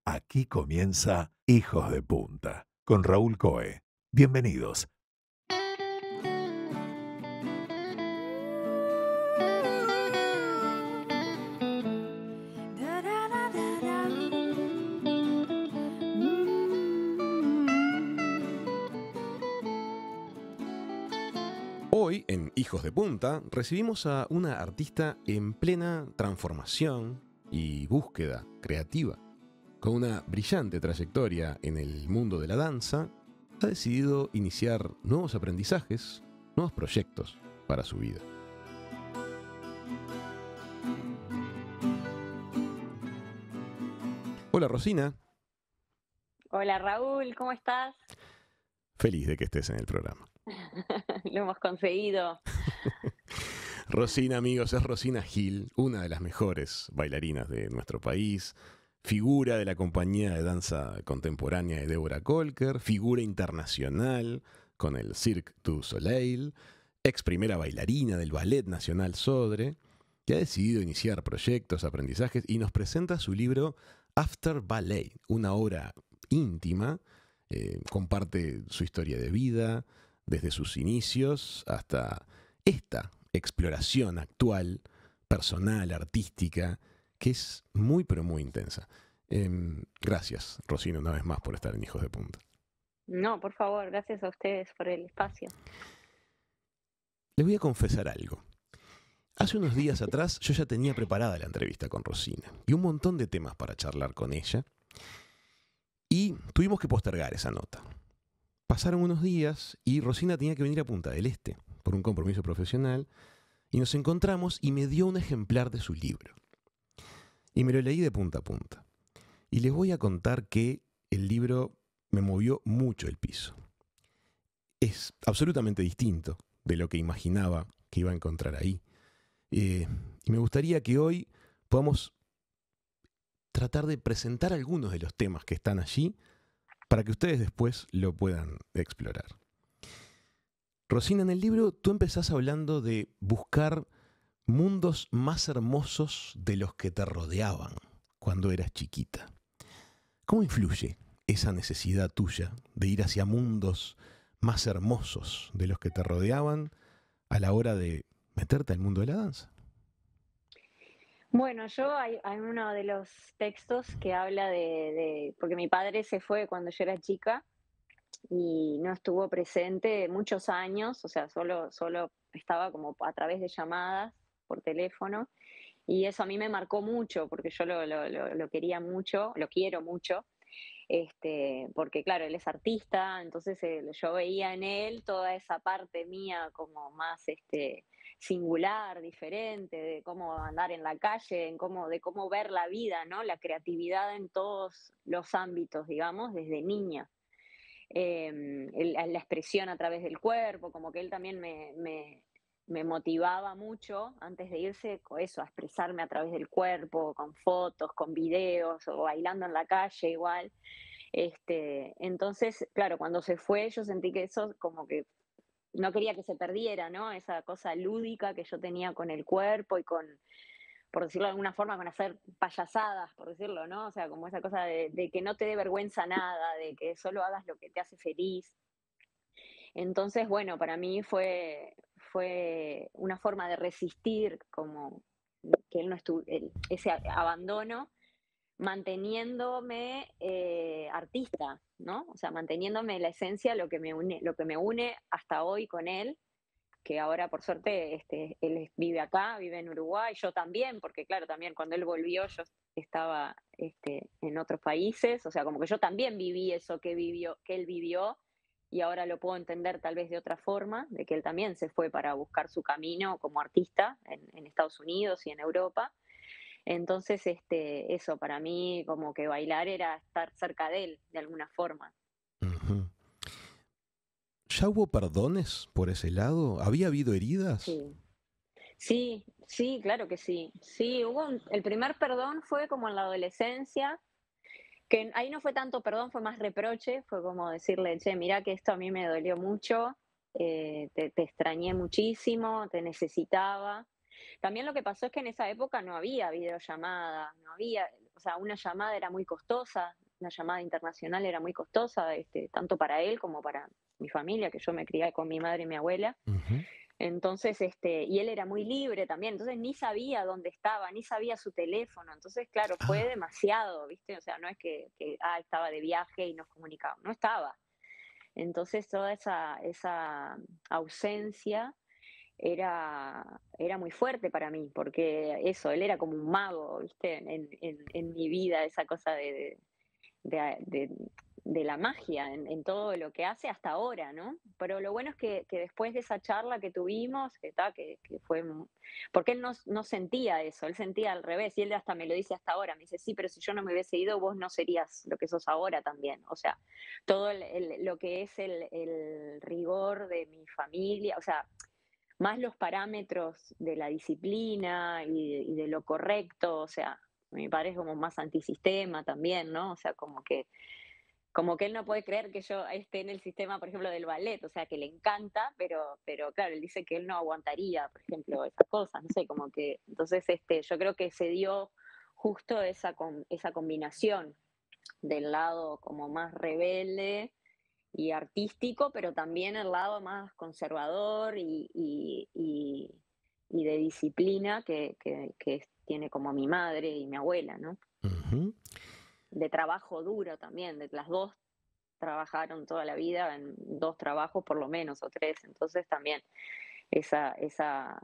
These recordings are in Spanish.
Aquí comienza Hijos de Punta con Raúl Coe. Bienvenidos. Hoy, en Hijos de Punta, recibimos a una artista en plena transformación y búsqueda creativa. Con una brillante trayectoria en el mundo de la danza, ha decidido iniciar nuevos aprendizajes, nuevos proyectos para su vida. Hola Rosina, Hola Raúl, ¿cómo estás? feliz de que estés en el programa. Lo hemos conseguido. Rosina, amigos, es Rosina Gil, una de las mejores bailarinas de nuestro país, figura de la compañía de danza contemporánea de Deborah Kolker, figura internacional con el Cirque du Soleil, ex primera bailarina del Ballet Nacional Sodre, que ha decidido iniciar proyectos, aprendizajes y nos presenta su libro After Ballet, una obra íntima, comparte su historia de vida, desde sus inicios hasta esta exploración actual, personal, artística, que es muy pero muy intensa. Gracias, Rosina, una vez más por estar en Hijos de Punta. No, por favor, gracias a ustedes por el espacio. Les voy a confesar algo. Hace unos días atrás yo ya tenía preparada la entrevista con Rosina y un montón de temas para charlar con ella y tuvimos que postergar esa nota. Pasaron unos días y Rosina tenía que venir a Punta del Este por un compromiso profesional y nos encontramos y me dio un ejemplar de su libro. Y me lo leí de punta a punta. Y les voy a contar que el libro me movió mucho el piso. Es absolutamente distinto de lo que imaginaba que iba a encontrar ahí. Y me gustaría que hoy podamos tratar de presentar algunos de los temas que están allí para que ustedes después lo puedan explorar. Rosina, en el libro tú empezás hablando de buscar mundos más hermosos de los que te rodeaban cuando eras chiquita. ¿Cómo influye esa necesidad tuya de ir hacia mundos más hermosos de los que te rodeaban a la hora de meterte al mundo de la danza? Bueno, hay uno de los textos que habla porque mi padre se fue cuando yo era chica y no estuvo presente muchos años, o sea, solo estaba como a través de llamadas por teléfono, y eso a mí me marcó mucho porque yo lo quería mucho, lo quiero mucho. Porque claro, él es artista, entonces yo veía en él toda esa parte mía como más singular, diferente, de cómo andar en la calle, de cómo ver la vida, ¿no? La creatividad en todos los ámbitos, digamos, desde niña. La expresión a través del cuerpo, como que él también me motivaba mucho antes de irse, eso, a expresarme a través del cuerpo, con fotos, con videos o bailando en la calle igual. Entonces, claro, cuando se fue, yo sentí que eso como que no quería que se perdiera, ¿no? Esa cosa lúdica que yo tenía con el cuerpo y por decirlo de alguna forma, con hacer payasadas, por decirlo, ¿no? O sea, como esa cosa de que no te dé vergüenza nada, de que solo hagas lo que te hace feliz. Entonces, bueno, para mí fue una forma de resistir como que él no estuvo, ese abandono manteniéndome artista, ¿no? O sea, manteniéndome la esencia, lo que me une hasta hoy con él, que ahora por suerte vive acá, vive en Uruguay, yo también, porque claro, también cuando él volvió yo estaba en otros países, o sea, como que yo también viví eso que él vivió, y ahora lo puedo entender tal vez de otra forma, de que él también se fue para buscar su camino como artista en Estados Unidos y en Europa. Entonces, eso para mí como que bailar era estar cerca de él de alguna forma. Ujú. ¿Ya hubo perdones por ese lado? ¿Había habido heridas? Sí, sí, sí, claro que sí. Sí, el primer perdón fue como en la adolescencia, que ahí no fue tanto perdón, fue más reproche, fue como decirle, che, mira que esto a mí me dolió mucho, te extrañé muchísimo, te necesitaba. También lo que pasó es que en esa época no había videollamadas, no había, o sea, una llamada era muy costosa, una llamada internacional era muy costosa, tanto para él como para mi familia, que yo me crié con mi madre y mi abuela. Ujú. Entonces, y él era muy libre también, entonces ni sabía dónde estaba, ni sabía su teléfono. Entonces, claro, fue Ah, demasiado, ¿viste? O sea, no es que estaba de viaje y nos comunicábamos, no estaba. Entonces, toda esa ausencia era muy fuerte para mí, porque eso, él era como un mago, ¿viste? En mi vida, esa cosa de, de- de la magia en todo lo que hace hasta ahora, ¿no? Pero lo bueno es que después de esa charla que tuvimos, que fue, porque él no sentía eso, él sentía al revés, y él hasta me lo dice hasta ahora, me dice, sí, pero si yo no me hubiese ido, vos no serías lo que sos ahora también. O sea, todo lo que es el rigor de mi familia, o sea, más los parámetros de la disciplina y de lo correcto, o sea, mi padre es como más antisistema también, ¿no? O sea, como que él no puede creer que yo esté en el sistema, por ejemplo, del ballet, o sea, que le encanta, pero claro, él dice que él no aguantaría, por ejemplo, esas cosas, no sé, como que, entonces, yo creo que se dio justo esa combinación del lado como más rebelde y artístico, pero también el lado más conservador y de disciplina que tiene como mi madre y mi abuela, ¿no? ujú. De trabajo duro también, de las dos trabajaron toda la vida en dos trabajos por lo menos o tres, entonces también esa, esa,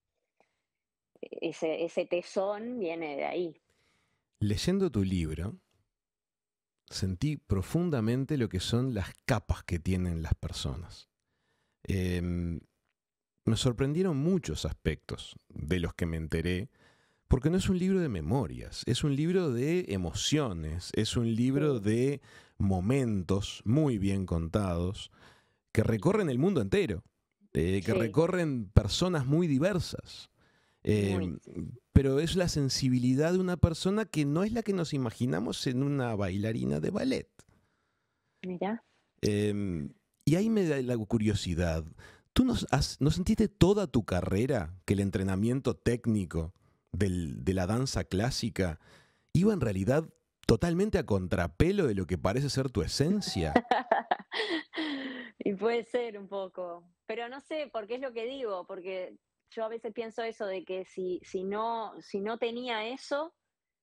ese tesón viene de ahí. Leyendo tu libro, sentí profundamente lo que son las capas que tienen las personas. Em, Me sorprendieron muchos aspectos de los que me enteré, porque no es un libro de memorias, es un libro de emociones, es un libro Sí, de momentos muy bien contados que recorren el mundo entero, que sí, recorren personas muy diversas. muy, Eh, pero es la sensibilidad de una persona que no es la que nos imaginamos en una bailarina de ballet. mira. Eh, y ahí me da la curiosidad. ¿Tú no sentiste toda tu carrera que el entrenamiento técnico de la danza clásica iba en realidad totalmente a contrapelo de lo que parece ser tu esencia? Y puede ser un poco, pero no sé, porque es lo que digo, porque yo a veces pienso eso de que si no tenía eso,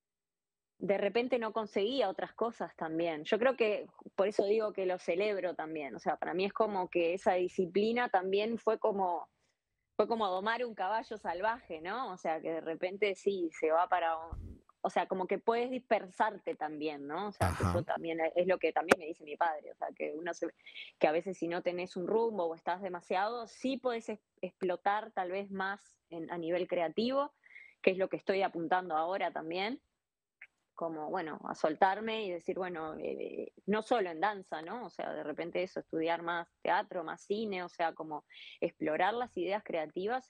de repente no conseguía otras cosas también. Yo creo que por eso digo que lo celebro también. O sea, para mí es como que esa disciplina también fue como domar un caballo salvaje, ¿no? O sea, que de repente sí, se va o sea, como que puedes dispersarte también, ¿no? O sea, que Ajá. eso también es lo que también me dice mi padre, o sea, que a veces si no tenés un rumbo o estás demasiado, sí podés explotar tal vez más a nivel creativo, que es lo que estoy apuntando ahora también, como, bueno, a soltarme y decir, bueno, no solo en danza, ¿no? O sea, de repente eso, estudiar más teatro, más cine, o sea, como explorar las ideas creativas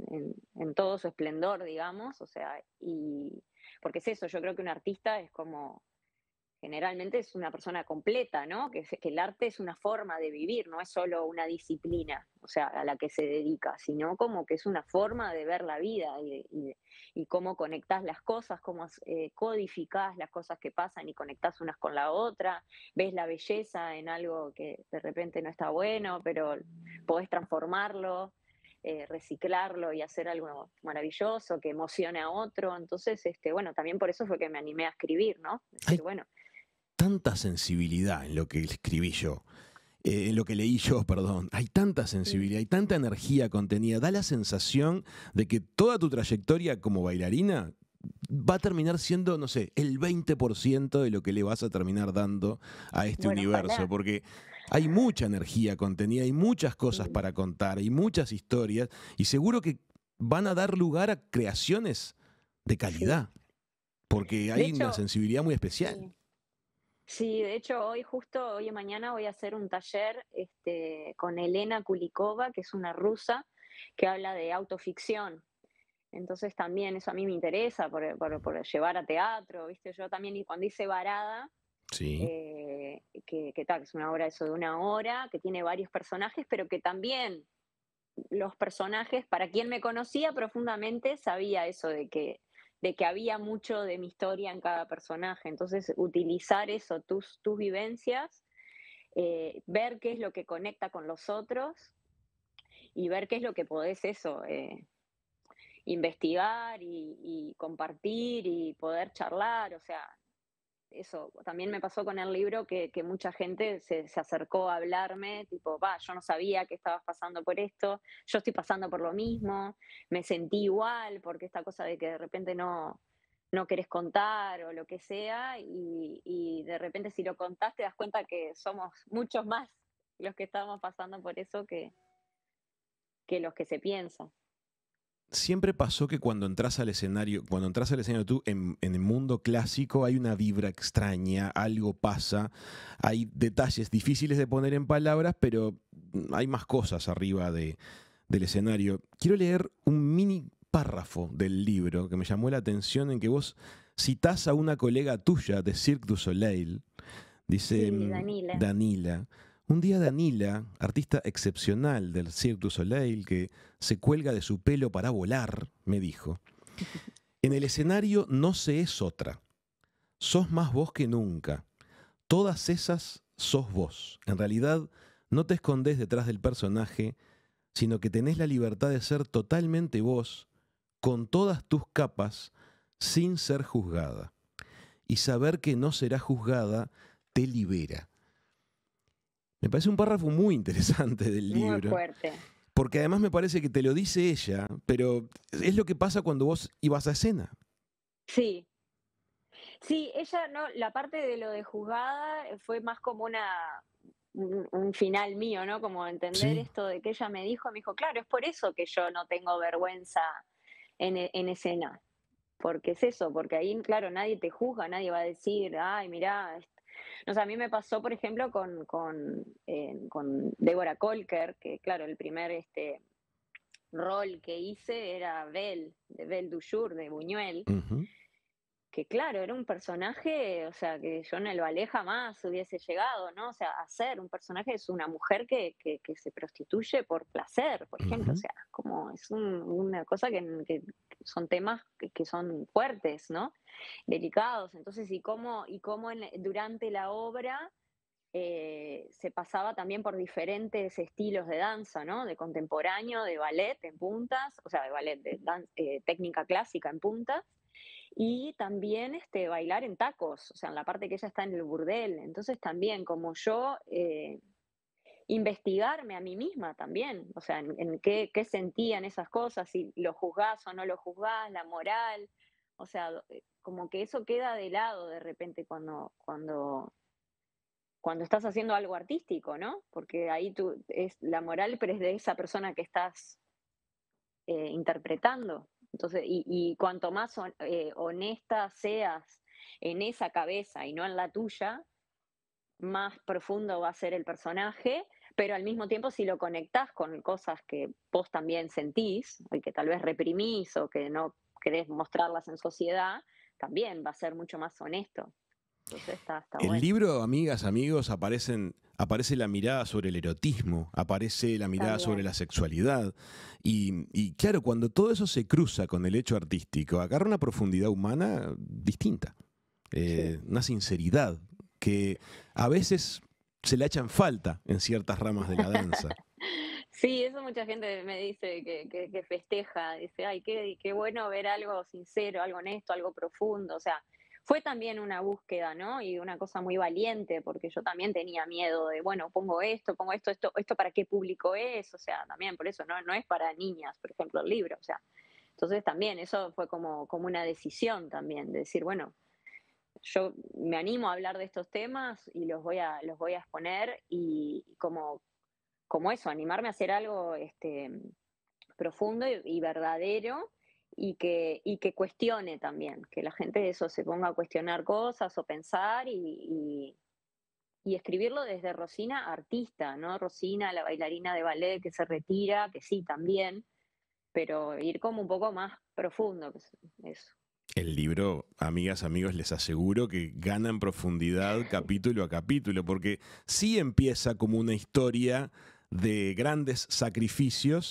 en todo su esplendor, digamos, o sea, y porque es eso, yo creo que un artista es como generalmente es una persona completa, ¿no? Que el arte es una forma de vivir, no es solo una disciplina, o sea, a la que se dedica, sino como que es una forma de ver la vida y cómo conectás las cosas, cómo codificás las cosas que pasan y conectás unas con la otra, ves la belleza en algo que de repente no está bueno, pero podés transformarlo, reciclarlo y hacer algo maravilloso que emocione a otro. Entonces, bueno, también por eso fue que me animé a escribir, ¿no? Decir, Hay bueno, tanta sensibilidad en lo que escribí yo, en lo que leí yo, perdón. Hay tanta mm, sensibilidad, hay tanta energía contenida. Da la sensación de que toda tu trayectoria como bailarina va a terminar siendo, no sé, el 20% de lo que le vas a terminar dando a este bueno, universo, ojalá. porque hay mucha energía contenida, hay muchas cosas Sí, para contar, hay muchas historias, y seguro que van a dar lugar a creaciones de sí. calidad, porque De hay una hecho, sensibilidad muy especial. sí. Sí, de hecho, hoy y mañana voy a hacer un taller con Elena Kulikova, que es una rusa que habla de autoficción. Entonces también eso a mí me interesa por llevar a teatro, ¿viste? Yo también cuando hice Varada, Sí. que tal, es una obra eso de una hora, que tiene varios personajes, pero que también los personajes, para quien me conocía profundamente, sabía eso de que de que había mucho de mi historia en cada personaje. Entonces, utilizar eso, tus vivencias, ver qué es lo que conecta con los otros y ver qué es lo que podés eso, investigar y compartir y poder charlar. O sea, eso también me pasó con el libro que mucha gente se acercó a hablarme, tipo, va, yo no sabía que estabas pasando por esto, yo estoy pasando por lo mismo, me sentí igual, porque esta cosa de que de repente no querés contar o lo que sea, y de repente si lo contás te das cuenta que somos muchos más los que estamos pasando por eso que los que se piensan. Siempre pasó que cuando entras al escenario tú, en el mundo clásico hay una vibra extraña, algo pasa, hay detalles difíciles de poner en palabras, pero hay más cosas arriba del escenario. Quiero leer un mini párrafo del libro que me llamó la atención, en que vos citás a una colega tuya de Cirque du Soleil. Dice Sí, Danila. Danila. Un día Danila, artista excepcional del Cirque du Soleil, que se cuelga de su pelo para volar, me dijo: en el escenario no se es otra. Sos más vos que nunca. Todas esas sos vos. En realidad no te escondés detrás del personaje, sino que tenés la libertad de ser totalmente vos, con todas tus capas, sin ser juzgada. Y saber que no serás juzgada te libera. Me parece un párrafo muy interesante del libro. Muy fuerte. Porque además me parece que te lo dice ella, pero es lo que pasa cuando vos ibas a escena. Sí. Sí, ella no, la parte de lo de juzgada fue más como un final mío, ¿no? Como entender Sí. esto de que ella me dijo, claro, es por eso que yo no tengo vergüenza en escena. Porque es eso, porque ahí, claro, nadie te juzga, nadie va a decir, ay, mirá. O sea, a mí me pasó, por ejemplo, con Deborah Colker, que claro, el primer rol que hice era Belle, de Belle du Jour, de Buñuel. Uh-huh. Que claro, era un personaje, o sea, que yo en el ballet jamás hubiese llegado, ¿no? O sea, hacer un personaje es una mujer que se prostituye por placer, por ejemplo, o sea, como es una cosa que son temas que son fuertes, ¿no? Delicados. Entonces, durante la obra se pasaba también por diferentes estilos de danza, ¿no? De contemporáneo, de ballet en puntas, o sea, de ballet, técnica clásica en puntas, y también bailar en tacos, o sea, en la parte que ella está en el burdel. Entonces también como yo investigarme a mí misma también, o sea, en qué sentían esas cosas, si lo juzgás o no lo juzgás, la moral, o sea, como que eso queda de lado de repente cuando estás haciendo algo artístico, ¿no? Porque ahí es la moral, pero es de esa persona que estás interpretando. Entonces, y cuanto más honesta seas en esa cabeza y no en la tuya, más profundo va a ser el personaje, pero al mismo tiempo si lo conectás con cosas que vos también sentís, y que tal vez reprimís o que no querés mostrarlas en sociedad, también va a ser mucho más honesto. Entonces está El bueno. libro, amigas, amigos, aparece la mirada sobre el erotismo, aparece la mirada También. sobre la sexualidad. Y claro, cuando todo eso se cruza con el hecho artístico, agarra una profundidad humana distinta, Sí. una sinceridad que a veces se la echan falta en ciertas ramas de la danza. Sí, eso mucha gente me dice que festeja, dice, ay, qué bueno ver algo sincero, algo honesto, algo profundo. O sea, fue también una búsqueda, ¿no? Y una cosa muy valiente, porque yo también tenía miedo de, bueno, pongo esto ¿para qué público es? O sea, también por eso no es para niñas, por ejemplo, el libro. O sea, entonces también eso fue como una decisión también, de decir, bueno, yo me animo a hablar de estos temas y los voy a exponer y como eso, animarme a hacer algo profundo y verdadero y que cuestione también, que la gente eso se ponga a cuestionar cosas o pensar y escribirlo desde Rosina artista, ¿no? Rosina, la bailarina de ballet que se retira, que sí, también, pero ir como un poco más profundo, pues, eso. El libro, amigas, amigos, les aseguro que gana en profundidad capítulo a capítulo, porque sí empieza como una historia de grandes sacrificios,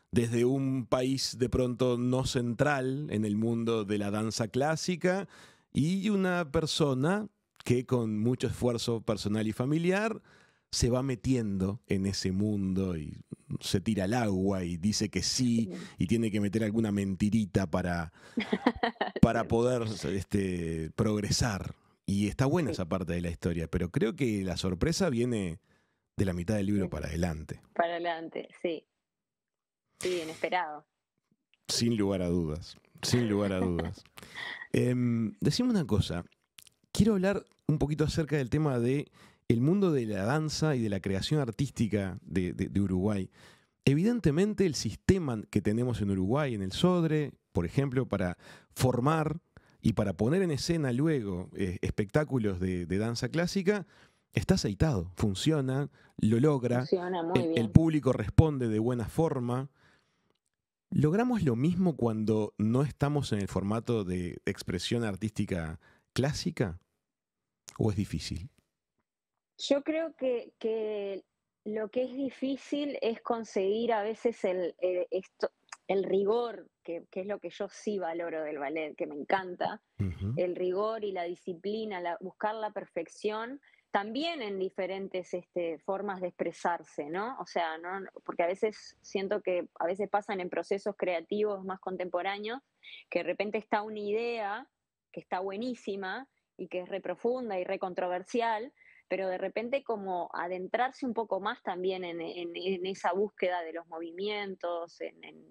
desde un país de pronto no central en el mundo de la danza clásica y una persona que con mucho esfuerzo personal y familiar se va metiendo en ese mundo y se tira al agua y dice que sí y tiene que meter alguna mentirita para poder progresar. Y está buena Sí, esa parte de la historia, pero creo que la sorpresa viene de la mitad del libro de- para adelante, para adelante, sí, sí, inesperado. sin lugar a dudas, sin lugar a dudas. Decime una cosa, quiero hablar un poquito acerca del tema de el mundo de la danza y de la creación artística de Uruguay. Evidentemente el sistema que tenemos en Uruguay, en el Sodre, por ejemplo, para formar y para poner en escena luego espectáculos de danza clásica, está aceitado, funciona, lo logra, Funciona muy el bien. público responde de buena forma. ¿Logramos lo mismo cuando no estamos en el formato de expresión artística clásica? ¿O es difícil? Yo creo que lo que es difícil es conseguir a veces el rigor, que es lo que yo sí valoro del ballet, que me encanta, Ujú. el rigor y la disciplina, buscar la perfección, también en diferentes formas de expresarse, ¿no? O sea, ¿no? Porque a veces siento que a veces pasan en procesos creativos más contemporáneos, que de repente está una idea que está buenísima y que es re profunda y re controversial, pero de repente como adentrarse un poco más también en esa búsqueda de los movimientos,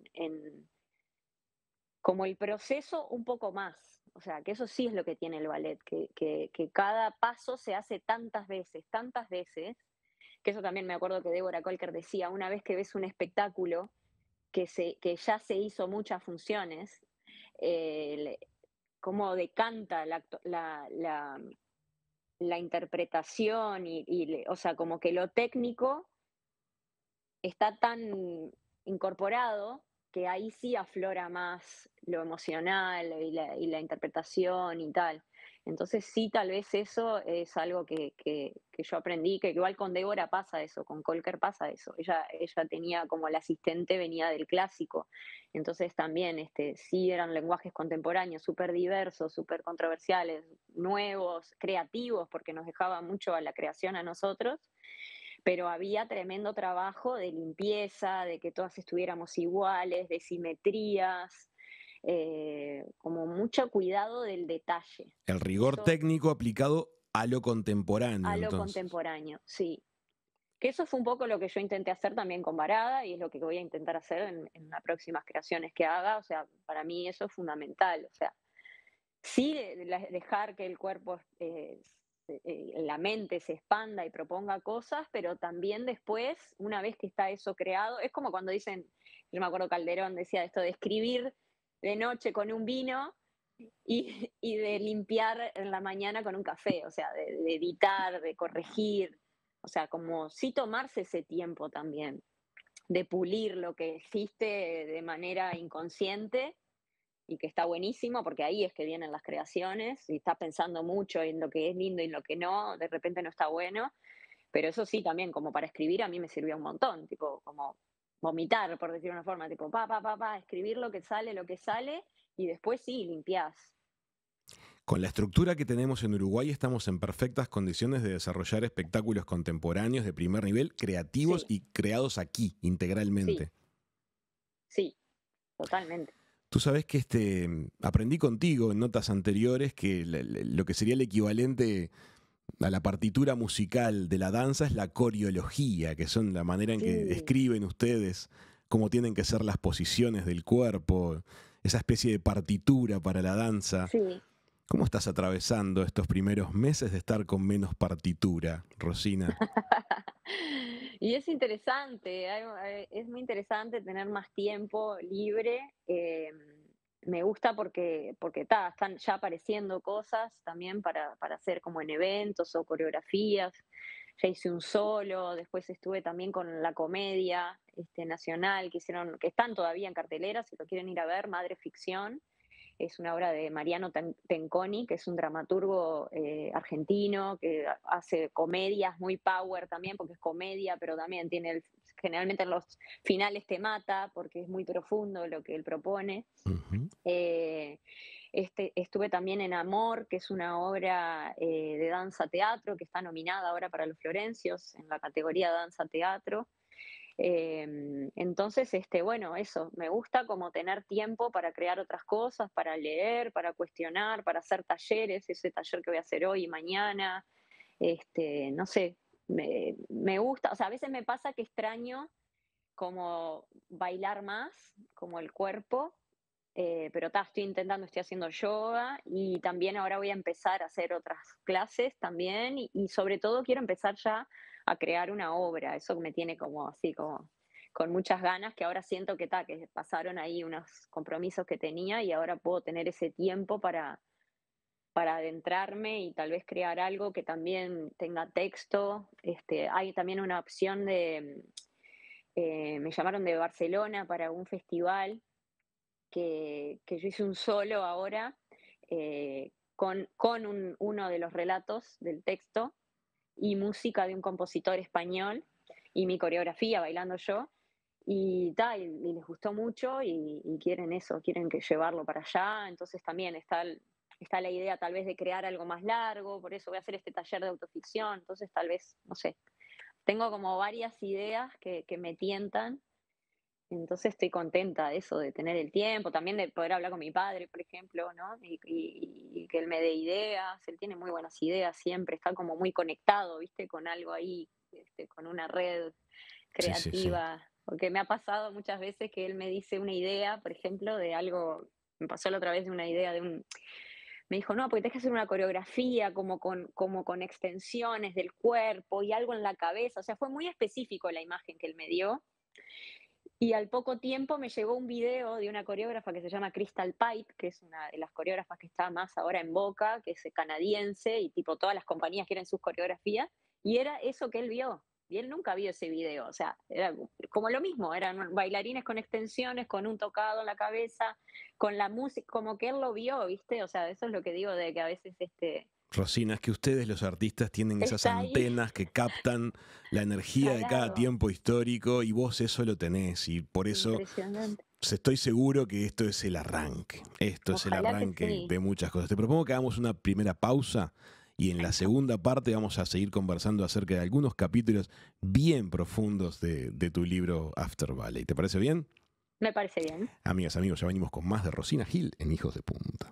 como el proceso un poco más. O sea, que eso sí es lo que tiene el ballet, que cada paso se hace tantas veces, que eso también me acuerdo que Deborah Kolker decía, una vez que ves un espectáculo que ya se hizo muchas funciones, cómo decanta la interpretación o sea, como que lo técnico está tan incorporado que ahí sí aflora más lo emocional y la interpretación y tal. Entonces sí, tal vez eso es algo que yo aprendí, que igual con Débora pasa eso, con Colker pasa eso. Ella tenía como el asistente, venía del clásico. Entonces también sí eran lenguajes contemporáneos, súper diversos, súper controversiales, nuevos, creativos, porque nos dejaba mucho a la creación a nosotros, pero había tremendo trabajo de limpieza, de que todas estuviéramos iguales, de simetrías, como mucho cuidado del detalle. El rigor Eso técnico aplicado a lo contemporáneo, a lo entonces. contemporáneo, sí. Que eso fue un poco lo que yo intenté hacer también con Varada y es lo que voy a intentar hacer en las próximas creaciones que haga. O sea, para mí eso es fundamental. O sea, sí, dejar que el cuerpo, la mente se expanda y proponga cosas, pero también después, una vez que está eso creado, es como cuando dicen, yo me acuerdo Calderón decía esto de escribir de noche con un vino y de limpiar en la mañana con un café, o sea, de editar, de corregir, o sea, como sí tomarse ese tiempo también, de pulir lo que existe de manera inconsciente y que está buenísimo porque ahí es que vienen las creaciones y estás pensando mucho en lo que es lindo y en lo que no, de repente no está bueno, pero eso sí también como para escribir a mí me sirvió un montón, tipo como vomitar, por decir una forma, tipo escribir lo que sale y después sí, limpiás. Con la estructura que tenemos en Uruguay estamos en perfectas condiciones de desarrollar espectáculos contemporáneos de primer nivel, creativos Sí, y creados aquí, sí, integralmente. sí, totalmente. Tú sabes que aprendí contigo en notas anteriores que lo que sería el equivalente a la partitura musical de la danza es la coreología, que son la manera en que Sí, escriben ustedes cómo tienen que ser las posiciones del cuerpo, esa especie de partitura para la danza. sí. ¿Cómo estás atravesando estos primeros meses de estar con menos partitura, Rosina? Y es interesante, es muy interesante tener más tiempo libre. Me gusta porque están ya apareciendo cosas también para hacer como en eventos o coreografías. Ya hice un solo, después estuve también con la comedia nacional que están todavía en cartelera, si lo quieren ir a ver, Madre Ficción. Es una obra de Mariano Tenconi, que es un dramaturgo argentino que hace comedias muy power también, porque es comedia, pero también tiene generalmente en los finales te mata porque es muy profundo lo que él propone. Ujú. Estuve también en Amor, que es una obra de danza-teatro que está nominada ahora para los Florencios en la categoría danza-teatro. Entonces, bueno, eso, me gusta como tener tiempo para crear otras cosas, para leer, para cuestionar, para hacer talleres, ese taller que voy a hacer hoy y mañana, no sé, me gusta, o sea, a veces me pasa que extraño como bailar más, como el cuerpo, pero estoy intentando, estoy haciendo yoga y también ahora voy a empezar a hacer otras clases también y sobre todo quiero empezar ya a crear una obra, eso me tiene como así, como con muchas ganas, que ahora siento que pasaron ahí unos compromisos que tenía y ahora puedo tener ese tiempo para adentrarme y tal vez crear algo que también tenga texto. Hay también una opción me llamaron de Barcelona para un festival que yo hice un solo ahora con uno de los relatos del texto y música de un compositor español y mi coreografía bailando yo. Y les gustó mucho y quieren eso, quieren que llevarlo para allá. Entonces también está la idea tal vez de crear algo más largo, por eso voy a hacer este taller de autoficción. Entonces tal vez, no sé, tengo como varias ideas que me tientan, entonces estoy contenta de eso, de tener el tiempo, también de poder hablar con mi padre, por ejemplo, ¿no? Y que él me dé ideas, él tiene muy buenas ideas siempre, está como muy conectado, ¿viste? Con algo ahí, con una red Sí, sí, sí. creativa, porque me ha pasado muchas veces que él me dice una idea, por ejemplo, de algo, me pasó la otra vez de una idea me dijo, no, porque tenés que hacer una coreografía como con extensiones del cuerpo y algo en la cabeza, o sea, fue muy específico la imagen que él me dio y al poco tiempo me llegó un video de una coreógrafa que se llama Crystal Pipe, que es una de las coreógrafas que está más ahora en boca, que es canadiense y tipo todas las compañías quieren sus coreografías, y era eso que él vio. Y él nunca vio ese video, o sea, era como lo mismo, eran bailarines con extensiones, con un tocado en la cabeza, con la música, como que él lo vio, ¿viste? O sea, eso es lo que digo de que a veces Rosina, es que ustedes los artistas tienen esas está ahí antenas que captan la energía de cada instalado, tiempo histórico y vos eso lo tenés y por eso impresionante. estoy seguro que esto es el arranque. Esto es el Ojalá que arranque sí. de muchas cosas. Te propongo que hagamos una primera pausa y en la Eso, segunda parte vamos a seguir conversando acerca de algunos capítulos bien profundos de tu libro After Ballet. ¿Te parece bien? me parece bien. Amigas, amigos, ya venimos con más de Rosina Gil en Hijos de Punta.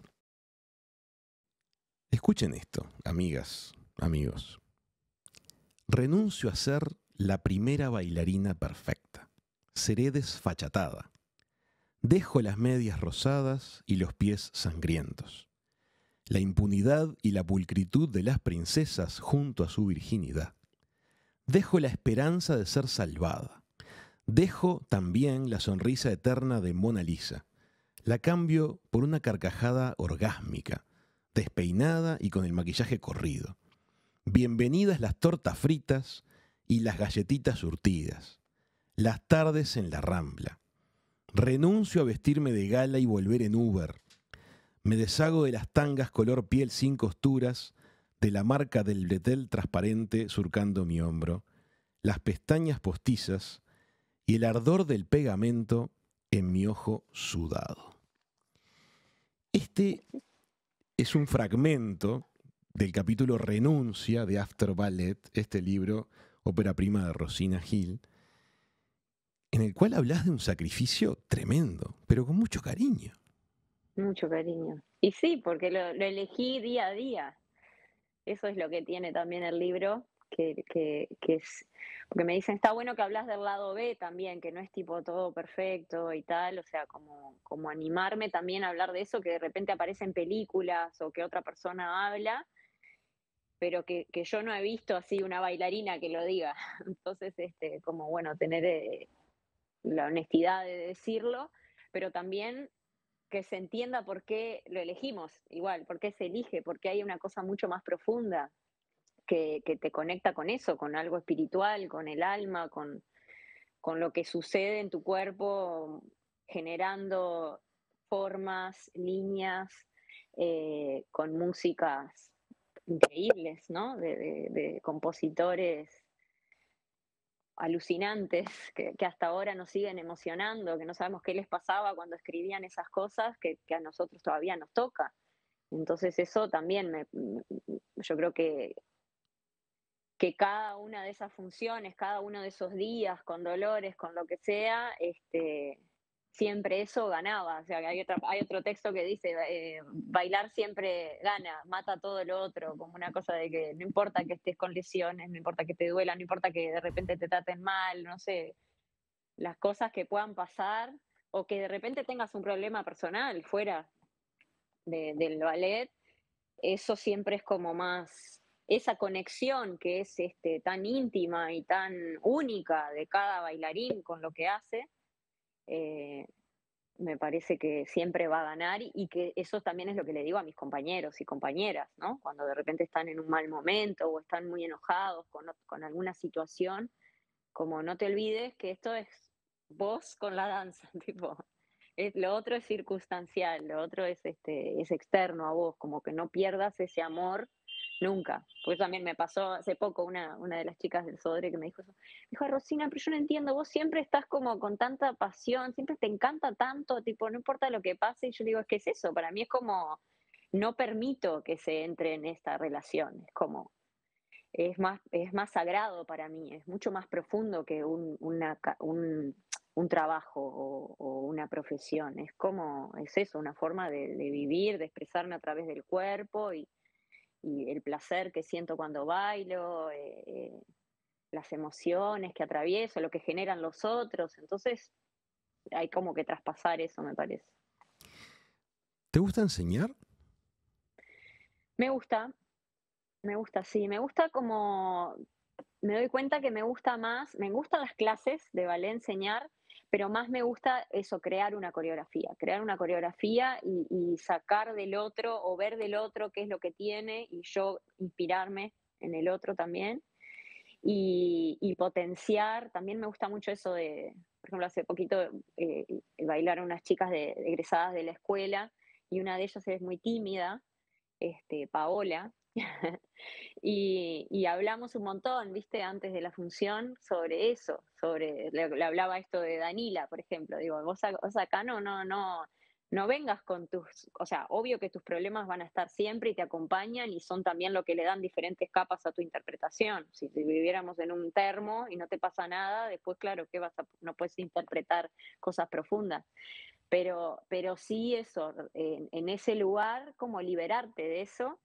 Escuchen esto, amigas, amigos. Renuncio a ser la primera bailarina perfecta. Seré desfachatada. Dejo las medias rosadas y los pies sangrientos. La impunidad y la pulcritud de las princesas junto a su virginidad. Dejo la esperanza de ser salvada. Dejo también la sonrisa eterna de Mona Lisa. La cambio por una carcajada orgásmica, despeinada y con el maquillaje corrido. Bienvenidas las tortas fritas y las galletitas surtidas. Las tardes en la Rambla. Renuncio a vestirme de gala y volver en Uber. Me deshago de las tangas color piel sin costuras, de la marca del bretel transparente surcando mi hombro, las pestañas postizas y el ardor del pegamento en mi ojo sudado. Este es un fragmento del capítulo Renuncia de After Ballet, este libro, ópera prima de Rosina Gil, en el cual hablas de un sacrificio tremendo, pero con mucho cariño. Mucho cariño. Y sí, porque lo elegí día a día. Eso es lo que tiene también el libro, que es, porque me dicen, está bueno que hablas del lado B también, que no es tipo todo perfecto y tal, o sea, como animarme también a hablar de eso, que de repente aparece en películas o que otra persona habla, pero que yo no he visto así una bailarina que lo diga. Entonces, como bueno, tener la honestidad de decirlo, pero también que se entienda por qué lo elegimos, igual, por qué se elige, porque hay una cosa mucho más profunda que te conecta con eso, con algo espiritual, con el alma, con lo que sucede en tu cuerpo, generando formas, líneas, con músicas increíbles, ¿no? De compositores alucinantes que hasta ahora nos siguen emocionando, que no sabemos qué les pasaba cuando escribían esas cosas que a nosotros todavía nos toca. Entonces eso también yo creo que cada una de esas funciones, cada uno de esos días, con dolores, con lo que sea, siempre eso ganaba. O sea, que hay otro texto que dice, bailar siempre gana, mata todo lo otro, como una cosa de que no importa que estés con lesiones, no importa que te duela, no importa que de repente te traten mal, no sé, las cosas que puedan pasar, o que de repente tengas un problema personal fuera del ballet, eso siempre es como más, esa conexión que es tan íntima y tan única de cada bailarín con lo que hace, eh, me parece que siempre va a ganar y que eso también es lo que le digo a mis compañeros y compañeras, ¿no? Cuando de repente están en un mal momento o están muy enojados con alguna situación, como no te olvides que esto es vos con la danza, tipo, lo otro es circunstancial, lo otro es externo a vos, como que no pierdas ese amor nunca. Pues también me pasó hace poco una de las chicas del Sodre que me dijo eso. Me dijo, Rosina, pero yo no entiendo, vos siempre estás como con tanta pasión, siempre te encanta tanto, tipo, no importa lo que pase. Y yo digo, es que es eso, para mí es como, no permito que se entre en esta relación, es como, es más sagrado para mí, es mucho más profundo que un trabajo o una profesión. Es como, es eso, una forma de vivir, de expresarme a través del cuerpo y el placer que siento cuando bailo, las emociones que atravieso, lo que generan los otros. Entonces hay como que traspasar eso, me parece. ¿Te gusta enseñar? Me gusta, sí, me gusta como me doy cuenta que me gusta más, me gustan las clases de ballet, enseñar, pero más me gusta eso, crear una coreografía y sacar del otro o ver del otro qué es lo que tiene y yo inspirarme en el otro también y potenciar, también me gusta mucho eso de, por ejemplo, hace poquito bailaron unas chicas egresadas de la escuela y una de ellas es muy tímida, Paola, y hablamos un montón, viste, antes de la función sobre eso, le hablaba esto de Danila, por ejemplo, digo, vos acá no vengas con o sea, obvio que tus problemas van a estar siempre y te acompañan y son también lo que le dan diferentes capas a tu interpretación. Si viviéramos en un termo y no te pasa nada, después, claro, no puedes interpretar cosas profundas. Pero sí eso, en ese lugar, como liberarte de eso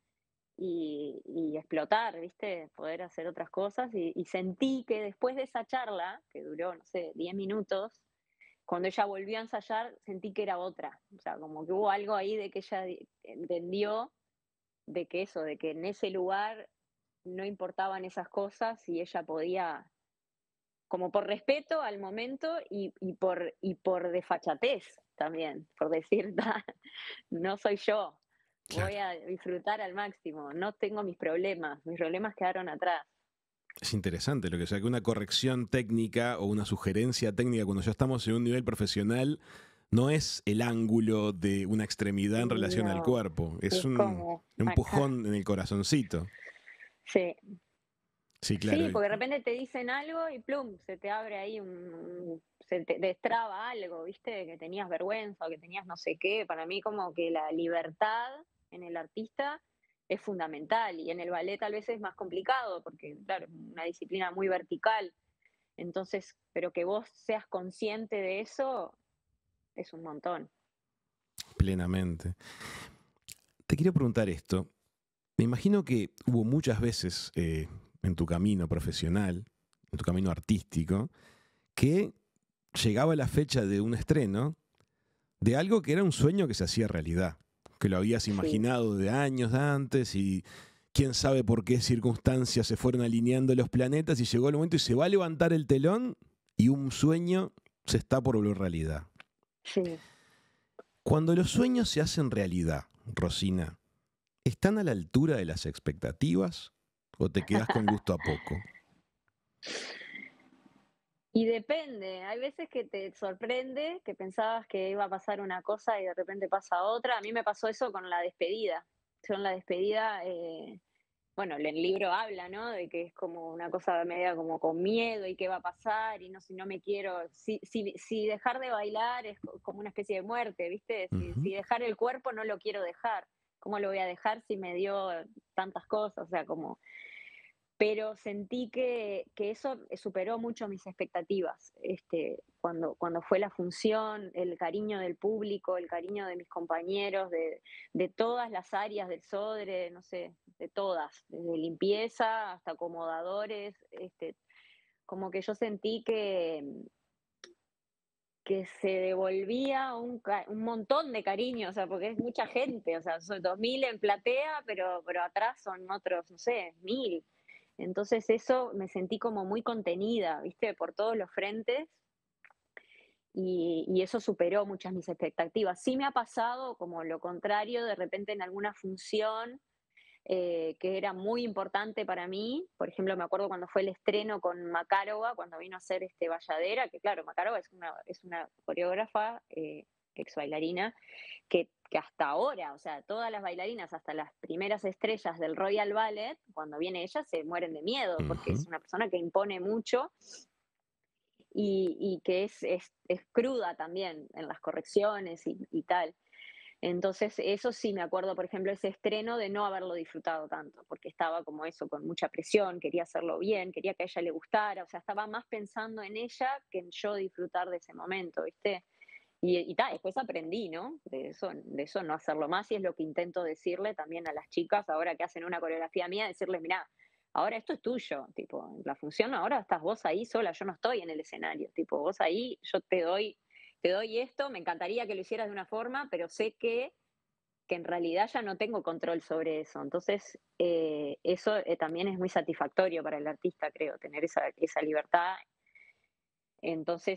y explotar, ¿viste? Poder hacer otras cosas. Y sentí que después de esa charla, que duró, no sé, 10 minutos, cuando ella volvió a ensayar, sentí que era otra. O sea, como que hubo algo ahí de que ella entendió de que eso, de que en ese lugar no importaban esas cosas y ella podía, como por respeto al momento y por desfachatez también, por decir, no soy yo, voy Claro. a disfrutar al máximo, no tengo mis problemas quedaron atrás. Es interesante lo que sea, que una corrección técnica o una sugerencia técnica cuando ya estamos en un nivel profesional no es el ángulo de una extremidad en relación al No, cuerpo, es es un como acá. empujón en el corazoncito. Sí, Sí, claro. sí, porque de repente te dicen algo y plum, se te abre ahí se te destraba algo, ¿viste? Que tenías vergüenza o que tenías no sé qué. Para mí como que la libertad en el artista es fundamental y en el ballet tal vez es más complicado porque, claro, es una disciplina muy vertical. Entonces, pero que vos seas consciente de eso es un montón. Plenamente. Te quiero preguntar esto. Me imagino que hubo muchas veces en tu camino profesional, en tu camino artístico, que llegaba la fecha de un estreno de algo que era un sueño que se hacía realidad, que lo habías Sí, imaginado de años antes y quién sabe por qué circunstancias se fueron alineando los planetas y llegó el momento y se va a levantar el telón y un sueño se está por volver realidad. sí. Cuando los sueños se hacen realidad, Rosina, ¿están a la altura de las expectativas o te quedas con gusto a poco? Y depende, hay veces que te sorprende, que pensabas que iba a pasar una cosa y de repente pasa otra. A mí me pasó eso con la despedida. Yo en la despedida bueno, el libro habla, ¿no? De que es como una cosa media como con miedo y qué va a pasar y no, si no me quiero, si dejar de bailar es como una especie de muerte, ¿viste? Ujú. Si dejar el cuerpo no lo quiero dejar, ¿cómo lo voy a dejar si me dio tantas cosas? O sea, como pero sentí que eso superó mucho mis expectativas. Cuando fue la función, el cariño del público, el cariño de mis compañeros, de todas las áreas del Sodre, no sé, de todas, desde limpieza hasta acomodadores, como que yo sentí que se devolvía un montón de cariño, o sea, porque es mucha gente, o sea, son 2000 en platea, pero atrás son otros, no sé, 1000. Entonces eso me sentí como muy contenida, ¿viste? Por todos los frentes y eso superó muchas mis expectativas. Sí me ha pasado como lo contrario, de repente en alguna función que era muy importante para mí. Por ejemplo, me acuerdo cuando fue el estreno con Makarova, cuando vino a hacer Valladera, que claro, Makarova es una coreógrafa, ex bailarina, que hasta ahora, o sea, todas las bailarinas, hasta las primeras estrellas del Royal Ballet, cuando viene ella se mueren de miedo, porque Ujú. es una persona que impone mucho y que es cruda también en las correcciones y tal. Entonces, eso sí me acuerdo, por ejemplo, ese estreno de no haberlo disfrutado tanto, porque estaba como eso, con mucha presión, quería hacerlo bien, quería que a ella le gustara, o sea, estaba más pensando en ella que en yo disfrutar de ese momento, ¿viste? Y después aprendí, ¿no? De eso no hacerlo más y es lo que intento decirle también a las chicas ahora que hacen una coreografía mía, decirles, mirá, ahora esto es tuyo, tipo, la función ahora estás vos ahí sola, yo no estoy en el escenario, tipo, vos ahí, yo te doy esto, me encantaría que lo hicieras de una forma, pero sé que en realidad ya no tengo control sobre eso. Entonces, eso también es muy satisfactorio para el artista, creo, tener esa libertad. Entonces,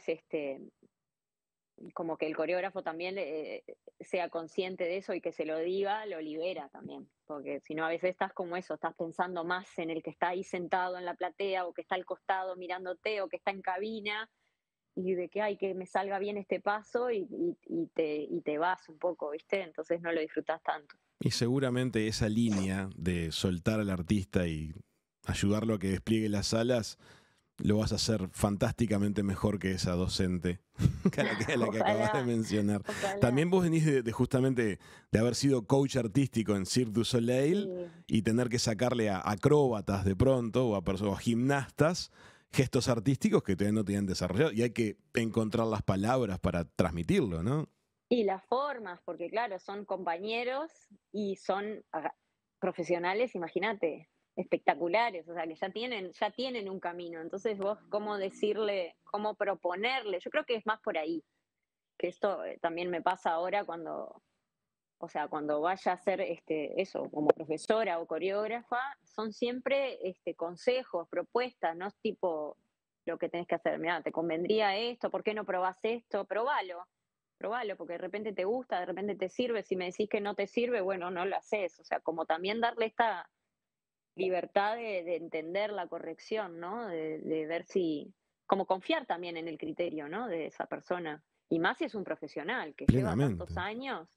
como que el coreógrafo también sea consciente de eso y que se lo diga, lo libera también, porque si no a veces estás como eso, estás pensando más en el que está ahí sentado en la platea o que está al costado mirándote o que está en cabina y de que hay que me salga bien este paso y te vas un poco, ¿viste? Entonces no lo disfrutas tanto. Y seguramente esa línea de soltar al artista y ayudarlo a que despliegue las alas, lo vas a hacer fantásticamente mejor que esa docente a la que acabas de Ojalá, mencionar. ojalá. También vos venís de justamente de haber sido coach artístico en Cirque du Soleil Sí. y tener que sacarle a acróbatas de pronto o a gimnastas gestos artísticos que todavía no tenían desarrollado y hay que encontrar las palabras para transmitirlo, ¿no? Y las formas, porque claro, son compañeros y son profesionales, imagínate, espectaculares, o sea, que ya tienen un camino. Entonces vos, cómo decirle, cómo proponerle, yo creo que es más por ahí, que esto también me pasa ahora cuando, o sea, cuando vaya a ser eso, como profesora o coreógrafa, son siempre consejos, propuestas, no es tipo lo que tenés que hacer. Mira, te convendría esto, ¿por qué no probás esto? Probalo, porque de repente te gusta, de repente te sirve. Si me decís que no te sirve, bueno, no lo haces. O sea, como también darle esta libertad de entender la corrección, ¿no? De ver si, como confiar también en el criterio, ¿no? De esa persona. Y más si es un profesional que lleva tantos Plenamente. años.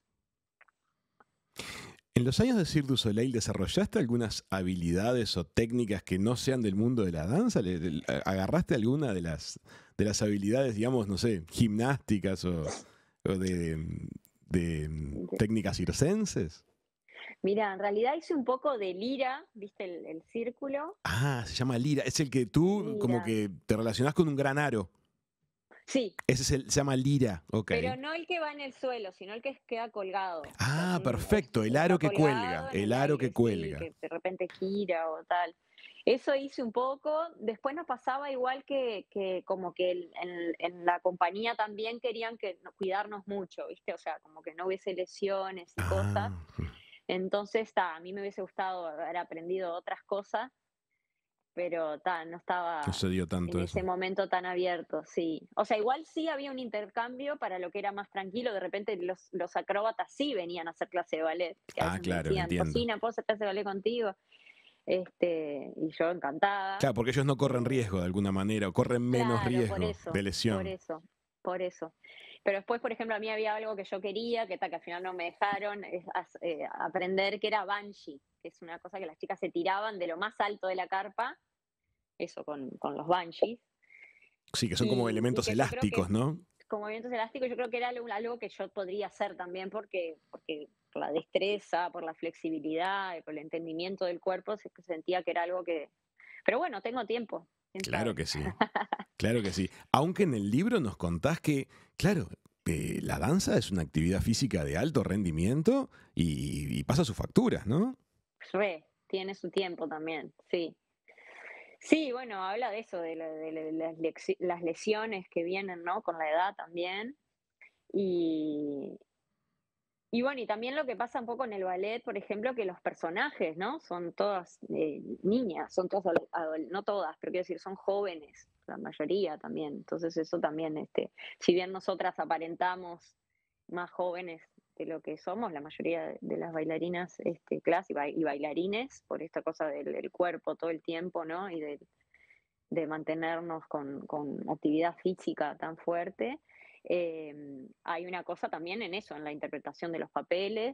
En los años de Cirque du Soleil, ¿desarrollaste algunas habilidades o técnicas que no sean del mundo de la danza? ¿Agarraste alguna de las habilidades, digamos, no sé, gimnásticas o de técnicas circenses? Mira, en realidad hice un poco de lira, ¿viste el círculo? Ah, se llama lira. Es el que tú como Lira. que te relacionás con un gran aro. Sí, Ese es se llama lira, ok. pero no el que va en el suelo, sino el que queda colgado. O sea, Ah, perfecto, el aro está que cuelga, colgado en el el aro que aire, sí, cuelga. que de repente gira o tal. Eso hice un poco. Después nos pasaba igual que como que en la compañía también querían cuidarnos mucho, ¿viste? O sea, como que no hubiese lesiones y cosas. Ah, Entonces, a mí me hubiese gustado haber aprendido otras cosas, pero no no estaba se dio en tanto ese eso. momento tan abierto, sí. O sea, igual sí había un intercambio para lo que era más tranquilo. De repente los acróbatas sí venían a hacer clase de ballet, que a Ah, veces me claro, decían, entiendo. Rosina, ¿puedo hacer clase de ballet contigo? Y yo encantada. Claro, porque ellos no corren Eh, riesgo de alguna manera, o corren menos claro, riesgo de por lesión. eso, por eso. Pero después, por ejemplo, a mí había algo que yo quería, que al final no me dejaron, es aprender, que era bungee, que es una cosa que las chicas se tiraban de lo más alto de la carpa, eso con los bungees, Sí, que son como y elementos que yo creo que elásticos, ¿no? con movimientos elásticos, yo creo que era algo que yo podría hacer también porque por la destreza, por la flexibilidad y por el entendimiento del cuerpo, sentía que era algo que... Pero bueno, tengo tiempo, quién Claro sabe. que sí, claro que sí. Aunque en el libro nos contás que, claro, la danza es una actividad física de alto rendimiento y pasa sus facturas, ¿no? Tiene su tiempo también, sí. Sí, bueno, habla de eso, de las lesiones que vienen, ¿no? Con la edad también. Y, y bueno, y también lo que pasa un poco en el ballet, por ejemplo, que los personajes, ¿no? Son todas niñas, son todas, no todas, pero quiero decir, son jóvenes, la mayoría también. Entonces eso también, si bien nosotras aparentamos más jóvenes de lo que somos, la mayoría de las bailarinas clásicas y bailarines, por esta cosa del cuerpo todo el tiempo, ¿no? Y de mantenernos con actividad física tan fuerte. Hay una cosa también en eso, en la interpretación de los papeles,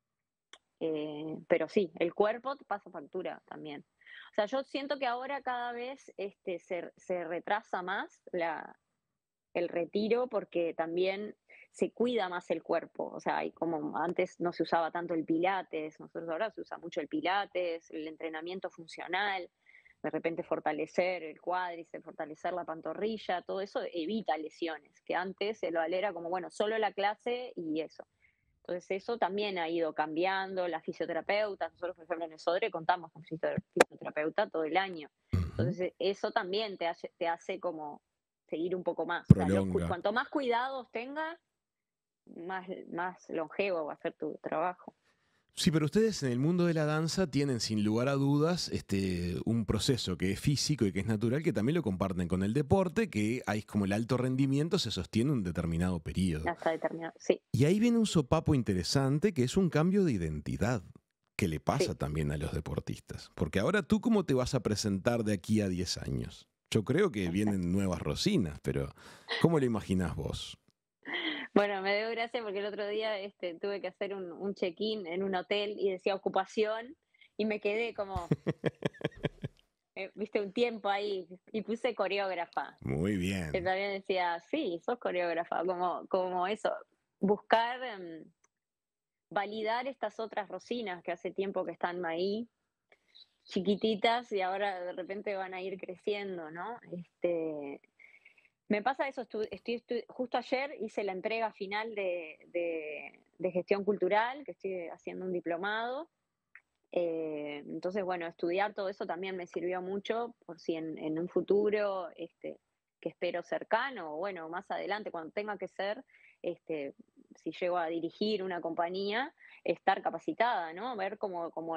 pero sí, el cuerpo pasa factura también. O sea, yo siento que ahora cada vez se retrasa más el retiro porque también se cuida más el cuerpo. O sea, hay como antes no se usaba tanto el pilates, nosotros ahora se usa mucho el pilates, el entrenamiento funcional, de repente fortalecer el cuádriceps, fortalecer la pantorrilla, todo eso evita lesiones, que antes el ballet era como, bueno, solo la clase y eso. Entonces eso también ha ido cambiando, las fisioterapeutas, nosotros por ejemplo en el Sodre contamos con fisioterapeuta todo el año. Ujú. Entonces eso también te hace como seguir un poco más. O sea, Prolonga. cuanto más cuidados tengas, más longevo va a ser tu trabajo. Sí, pero ustedes en el mundo de la danza tienen sin lugar a dudas un proceso que es físico y que es natural, que también lo comparten con el deporte, que hay como el alto rendimiento se sostiene un determinado periodo. Hasta determinado. Sí, Y ahí viene un sopapo interesante que es un cambio de identidad que le pasa sí. también a los deportistas. Porque ahora tú cómo te vas a presentar de aquí a 10 años. Yo creo que vienen nuevas Rosinas, pero ¿cómo lo imaginás vos? Bueno, me dio gracia porque el otro día tuve que hacer un check-in en un hotel y decía ocupación y me quedé como, viste, un tiempo ahí y puse coreógrafa. Muy Que bien. también decía, sí, sos coreógrafa, como eso, buscar validar estas otras Rosinas que hace tiempo que están ahí, chiquititas, y ahora de repente van a ir creciendo, ¿no? Me pasa eso, justo ayer hice la entrega final de gestión cultural, que estoy haciendo un diplomado. Entonces, bueno, estudiar todo eso también me sirvió mucho por si en un futuro, que espero cercano, o bueno, más adelante, cuando tenga que ser, si llego a dirigir una compañía, estar capacitada, ¿no? Ver como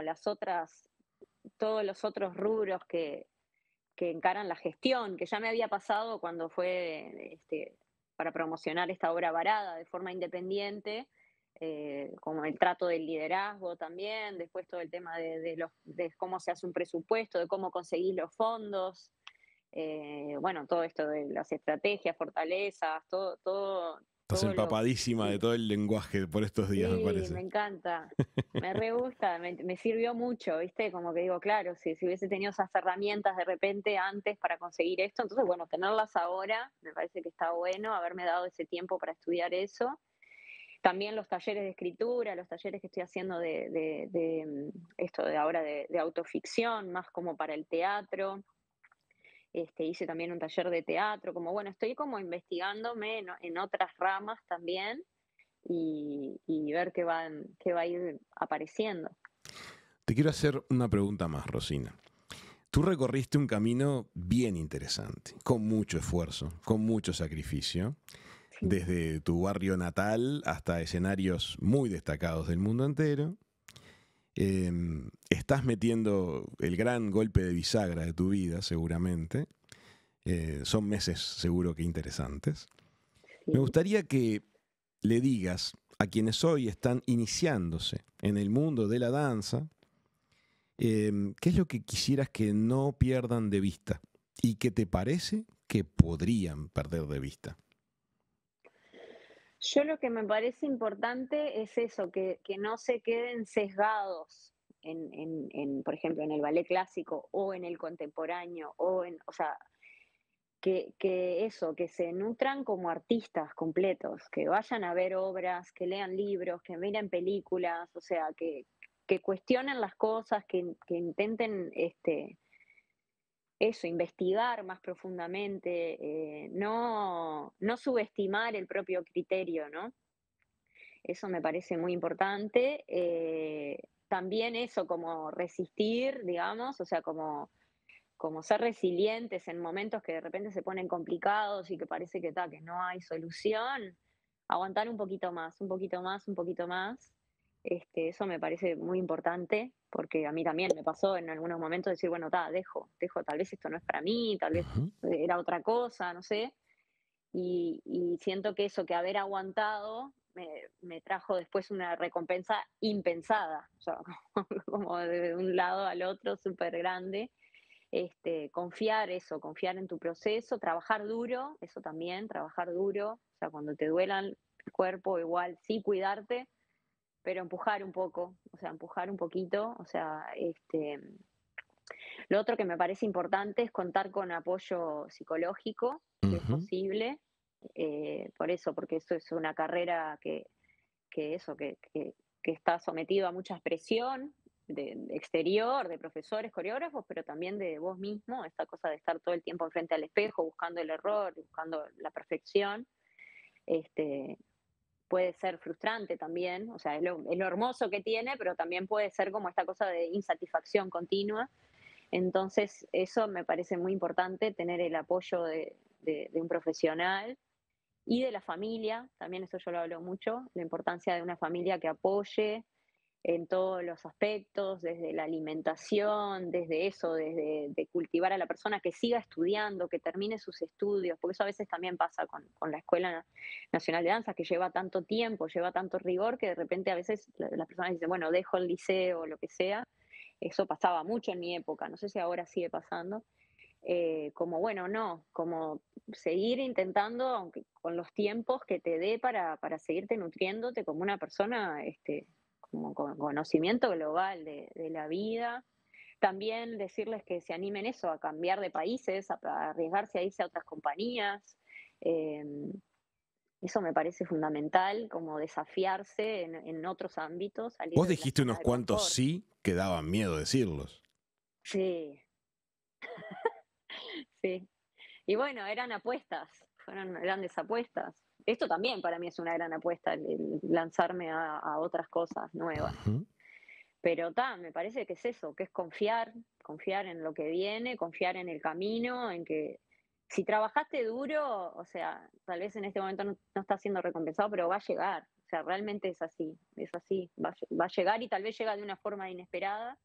todos los otros rubros que encaran la gestión, que ya me había pasado cuando fue para promocionar esta obra varada de forma independiente, como el trato del liderazgo también, después todo el tema de cómo se hace un presupuesto, de cómo conseguir los fondos, bueno, todo esto de las estrategias, fortalezas, Estás todo empapadísima de todo el lenguaje por estos días, me Sí, parece. me encanta. Me re gusta, me sirvió mucho, ¿viste? Como que digo, claro, si hubiese tenido esas herramientas de repente antes para conseguir esto, entonces, bueno, tenerlas ahora, me parece que está bueno haberme dado ese tiempo para estudiar eso. También los talleres de escritura, los talleres que estoy haciendo esto de ahora de autoficción, más como para el teatro. Hice también un taller de teatro, como bueno, estoy como investigándome en otras ramas también y ver qué va a ir apareciendo. Te quiero hacer una pregunta más, Rosina. Tú recorriste un camino bien interesante, con mucho esfuerzo, con mucho sacrificio, Sí, desde tu barrio natal hasta escenarios muy destacados del mundo entero. Estás metiendo el gran golpe de bisagra de tu vida, seguramente. Son meses seguro que interesantes. Me sí. gustaría que le digas a quienes hoy están iniciándose en el mundo de la danza, ¿qué es lo que quisieras que no pierdan de vista y que te parece que podrían perder de vista? Yo lo que me parece importante es eso, que no se queden sesgados por ejemplo, en el ballet clásico o en el contemporáneo, o sea, que eso, que se nutran como artistas completos, que vayan a ver obras, que lean libros, que miren películas, o sea, que cuestionen las cosas, que intenten eso, investigar más profundamente, no subestimar el propio criterio, ¿no? Eso me parece muy importante. También eso, como resistir, digamos, o sea, como ser resilientes en momentos que de repente se ponen complicados y que parece que no hay solución, aguantar un poquito más, un poquito más, un poquito más. Eso me parece muy importante, porque a mí también me pasó en algunos momentos decir, bueno, dejo, tal vez esto no es para mí, tal vez Ujú. era otra cosa, no sé. Y siento que eso, que haber aguantado, me trajo después una recompensa impensada, o sea, como de un lado al otro, súper grande. Confiar eso, confiar en tu proceso, trabajar duro, eso también, trabajar duro, o sea, cuando te duelan el cuerpo, igual sí cuidarte, pero empujar un poco, o sea, empujar un poquito, o sea, lo otro que me parece importante es contar con apoyo psicológico, si es Ujú. posible, por eso, porque eso es una carrera que eso, que está sometido a mucha presión de exterior, de profesores, coreógrafos, pero también de vos mismo, esta cosa de estar todo el tiempo enfrente al espejo, buscando el error, buscando la perfección, este, puede ser frustrante también, o sea, es lo hermoso que tiene, pero también puede ser como esta cosa de insatisfacción continua. Entonces, eso me parece muy importante, tener el apoyo de un profesional y de la familia, también eso yo lo hablo mucho, la importancia de una familia que apoye en todos los aspectos, desde la alimentación, desde eso, desde de cultivar a la persona, que siga estudiando, que termine sus estudios, porque eso a veces también pasa con la Escuela Nacional de Danza, que lleva tanto tiempo, lleva tanto rigor, que de repente a veces las personas dicen, bueno, dejo el liceo o lo que sea. Eso pasaba mucho en mi época, no sé si ahora sigue pasando. Como bueno, no, como seguir intentando, aunque con los tiempos que te dé para seguirte nutriéndote como una persona, como con conocimiento global de la vida. También decirles que se animen eso, a cambiar de países, a arriesgarse a irse a otras compañías. Eh, Eso me parece fundamental, como desafiarse en otros ámbitos, salir Vos de la dijiste zona unos de cuantos confort. sí que daban miedo decirlos. Sí, sí. Y bueno, eran apuestas, fueron grandes apuestas. Esto también para mí es una gran apuesta, el lanzarme a otras cosas nuevas. Ujú. Pero me parece que es eso, que es confiar, confiar en lo que viene, confiar en el camino, en que si trabajaste duro, o sea, tal vez en este momento no está siendo recompensado, pero va a llegar. O sea, realmente es así, va a llegar y tal vez llega de una forma inesperada,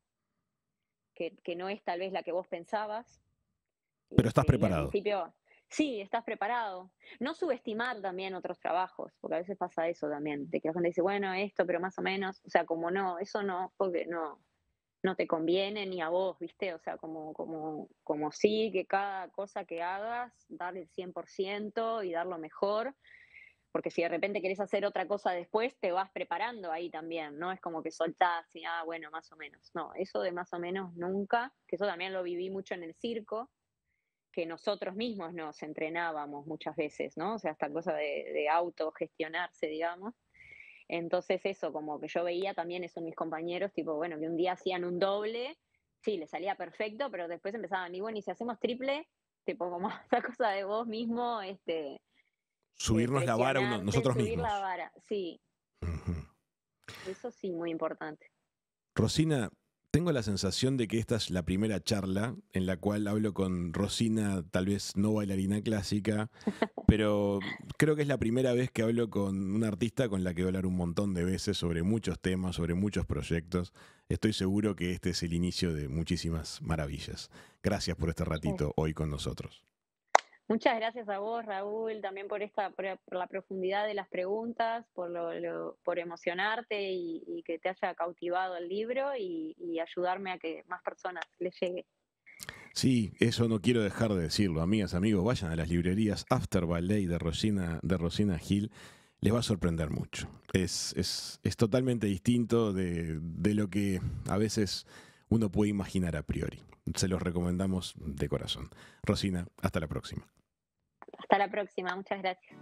que no es tal vez la que vos pensabas. Pero estás Y al preparado. principio, sí, estás preparado. No subestimar también otros trabajos, porque a veces pasa eso también, de que la gente dice, bueno, esto, pero más o menos, o sea, como no, eso no, porque no te conviene ni a vos, ¿viste? O sea, como sí, que cada cosa que hagas, dar el 100% y dar lo mejor, porque si de repente querés hacer otra cosa después, te vas preparando ahí también, ¿no? Es como que soltás y, bueno, más o menos. No, eso de más o menos nunca, que eso también lo viví mucho en el circo, que nosotros mismos nos entrenábamos muchas veces, ¿no? O sea, esta cosa de autogestionarse, digamos. Entonces eso, como que yo veía también eso en mis compañeros, tipo, bueno, que un día hacían un doble, sí, les salía perfecto, pero después empezaban, y bueno, y si hacemos triple, tipo, como esa cosa de vos mismo, Subirnos la vara presionarte, nosotros subir la mismos. vara. Sí, Ujú. eso sí, muy importante. Rosina, tengo la sensación de que esta es la primera charla en la cual hablo con Rosina, tal vez no bailarina clásica, pero creo que es la primera vez que hablo con una artista con la que voy a hablar un montón de veces sobre muchos temas, sobre muchos proyectos. Estoy seguro que este es el inicio de muchísimas maravillas. Gracias por este Muchas, ratito hoy con nosotros. muchas gracias a vos, Raúl, también por la profundidad de las preguntas, por emocionarte y que te haya cautivado el libro y ayudarme a que más personas les llegue. Sí, eso no quiero dejar de decirlo. Amigas, amigos, vayan a las librerías After Ballet de Rosina Gil. les va a sorprender mucho. Es totalmente distinto de lo que a veces uno puede imaginar a priori. Se los recomendamos de corazón. Rosina, hasta la próxima. Hasta la próxima, muchas gracias.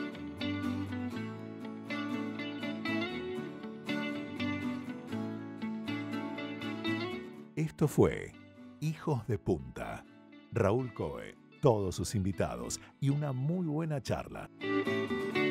Esto fue Hijos de Punta. Raúl Coe, todos sus invitados y una muy buena charla.